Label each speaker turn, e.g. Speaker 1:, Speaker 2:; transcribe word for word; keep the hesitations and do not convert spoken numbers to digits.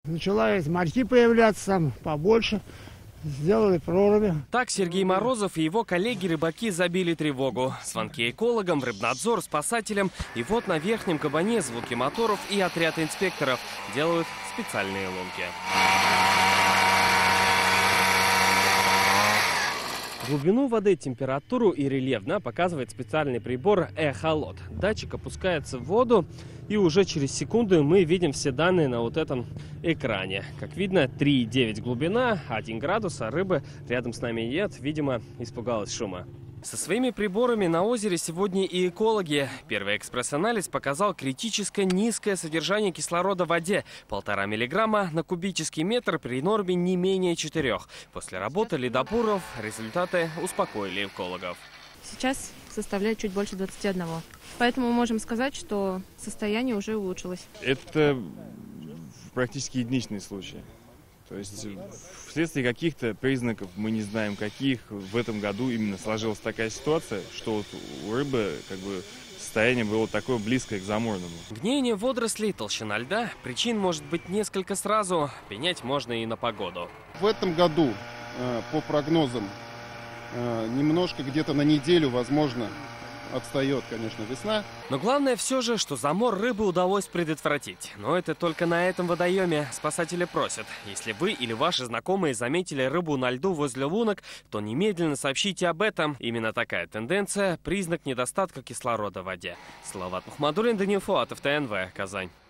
Speaker 1: Начала морьки появляться там побольше. Сделали проруби.
Speaker 2: Так Сергей Морозов и его коллеги-рыбаки забили тревогу. Звонки экологам, рыбнадзор, спасателям. И вот на Верхнем Кабане звуки моторов и отряд инспекторов делают специальные лунки. Глубину воды, температуру и рельеф да, показывает специальный прибор эхолот. Датчик опускается в воду, и уже через секунду мы видим все данные на вот этом экране. Как видно, три и девять глубина, один градус, а рыбы рядом с нами нет. Видимо, испугалась шума. Со своими приборами на озере сегодня и экологи. Первый экспресс-анализ показал критически низкое содержание кислорода в воде. Полтора миллиграмма на кубический метр при норме не менее четырех. После работы ледопуров результаты успокоили экологов.
Speaker 3: Сейчас составляет чуть больше двадцати одного. Поэтому мы можем сказать, что состояние уже улучшилось.
Speaker 4: Это практически единичный случай. То есть вследствие каких-то признаков, мы не знаем каких, в этом году именно сложилась такая ситуация, что вот у рыбы как бы состояние было такое близкое к заморному.
Speaker 2: Гниение водорослей, толщина льда. Причин может быть несколько сразу. Пенять можно и на погоду.
Speaker 5: В этом году, по прогнозам, немножко где-то на неделю, возможно, отстает, конечно, весна.
Speaker 2: Но главное все же, что замор рыбы удалось предотвратить. Но это только на этом водоеме. Спасатели просят, если вы или ваши знакомые заметили рыбу на льду возле лунок, то немедленно сообщите об этом. Именно такая тенденция – признак недостатка кислорода в воде. Салават Мухаммадуллин, Даниил Фуатов, ТНВ, Казань.